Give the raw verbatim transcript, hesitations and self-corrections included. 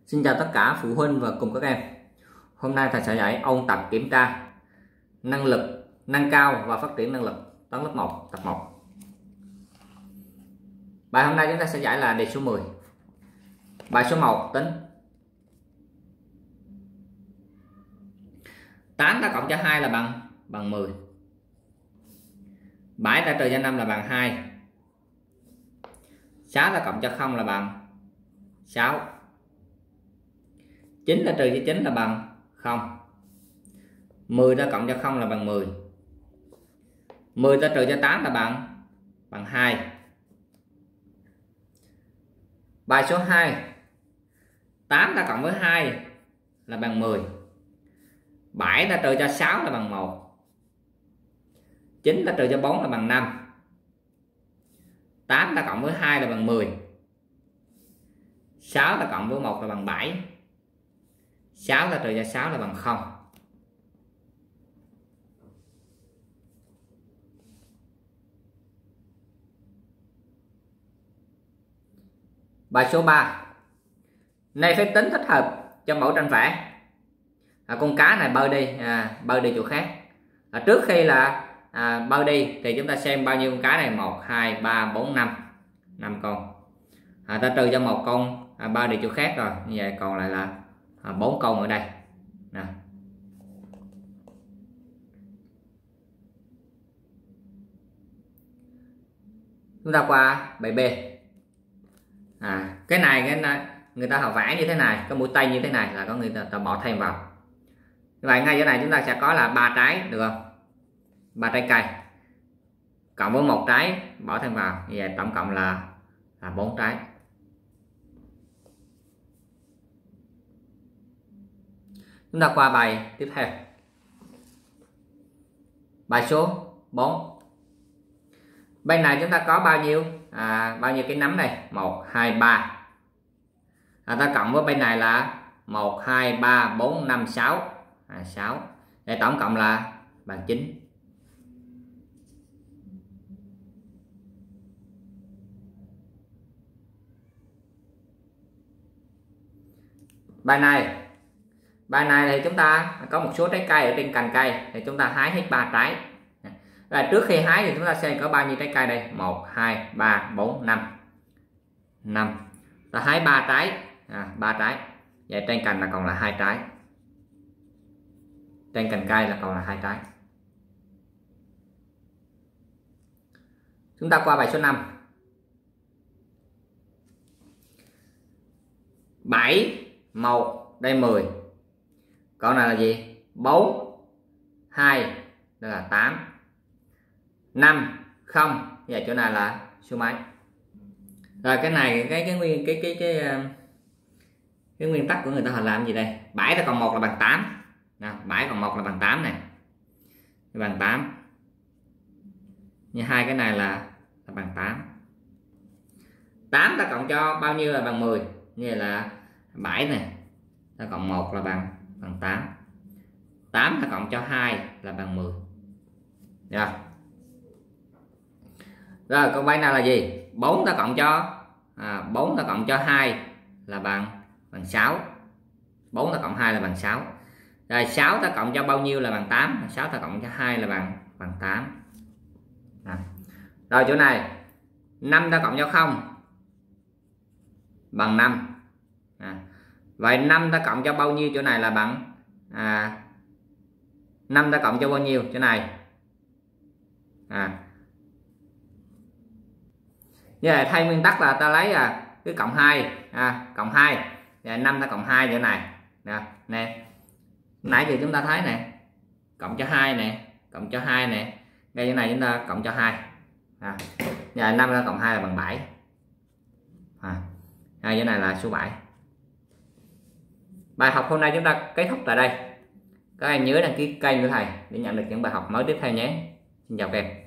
Xin chào tất cả phụ huynh và cùng các em. Hôm nay thầy sẽ dạy ôn tập kiểm tra năng lực nâng cao và phát triển năng lực toán lớp một tập một. Bài hôm nay chúng ta sẽ giải là đề số mười. Bài số một tính tám ta cộng cho hai là bằng bằng mười. bảy ta trừ cho năm là bằng hai. sáu ta cộng cho không là bằng sáu. chín ta trừ cho chín là bằng không. mười ta cộng cho không là bằng mười. mười ta trừ cho tám là bằng bằng hai. Bài số hai. tám ta cộng với hai là bằng mười. bảy ta trừ cho sáu là bằng một. chín ta trừ cho bốn là bằng năm. tám ta cộng với hai là bằng mười. sáu ta cộng với một là bằng bảy. sáu ta trừ cho sáu là bằng không. Bài số ba. Này phép tính thích hợp cho mẫu tranh vẽ. À, con cá này bơi đi, à, bơi đi chỗ khác. À, trước khi là à, bơi đi thì chúng ta xem bao nhiêu con cá này, một, hai, ba, bốn, năm. năm con. À, ta trừ cho một con à, bơi đi chỗ khác rồi. Như vậy còn lại là à, bốn con ở đây. Nè. Chúng ta qua bài B. À, cái này cái này, người ta họ vẽ như thế này, có mũi tay như thế này là có người ta, ta bỏ thêm vào. Vậy ngay chỗ này chúng ta sẽ có là ba trái, được không? ba trái cây cộng với một trái bỏ thêm vào, như vậy tổng cộng là là bốn trái. Chúng ta qua bài tiếp theo. Bài số bốn. Bên này chúng ta có bao nhiêu à, bao nhiêu cái nắm này, một, hai, ba. À, ta cộng với bên này là một, hai, ba, bốn, năm, sáu. À, sáu. Để tổng cộng là bằng chín. Bài này Bài này thì chúng ta có một số trái cây ở trên cành cây thì chúng ta hái hết ba trái. Và trước khi hái thì chúng ta xem có bao nhiêu trái cây đây, một, hai, ba, bốn, năm. năm. Ta hái ba trái, à, ba trái. Vậy trên cành là còn là hai trái. Trên cành cây là còn là hai trái. Chúng ta qua bài số năm. bảy, một, đây mười. Còn này là gì? bốn, hai, đây là tám. năm, không. Vậy chỗ này là số mấy? Rồi cái này cái cái nguyên cái cái cái cái, cái nguyên tắc của người ta họ làm gì đây? bảy ta còn một là bằng tám. Nào, bảy còn một là bằng tám này. Bằng tám. Như hai cái này là là bằng tám. tám ta cộng cho bao nhiêu là bằng mười? Như là bảy này. Ta cộng một là bằng bằng tám. tám ta cộng cho hai là bằng mười. Rồi. Rồi con bài nào là gì? bốn ta cộng cho à, bốn ta cộng cho hai là bằng bằng sáu. bốn ta cộng hai là bằng sáu. Rồi sáu ta cộng cho bao nhiêu là bằng tám? sáu ta cộng cho hai là bằng bằng tám. À. Rồi chỗ này năm ta cộng cho không bằng năm. À. Vậy năm ta cộng cho bao nhiêu chỗ này là bằng à, năm ta cộng cho bao nhiêu chỗ này? À. Như vậy thay nguyên tắc là ta lấy à, cái cộng hai, à, cộng hai. Và năm ta cộng hai chỗ này. Nè, nè. Nãy giờ chúng ta thấy nè, cộng cho hai nè, cộng cho hai nè. Đây chỗ này chúng ta cộng cho hai. À. Và năm ta cộng hai là bằng bảy. À. Đây chỗ này là số bảy. Bài học hôm nay chúng ta kết thúc tại đây. Các em nhớ đăng ký kênh của thầy để nhận được những bài học mới tiếp theo nhé. Xin chào các em.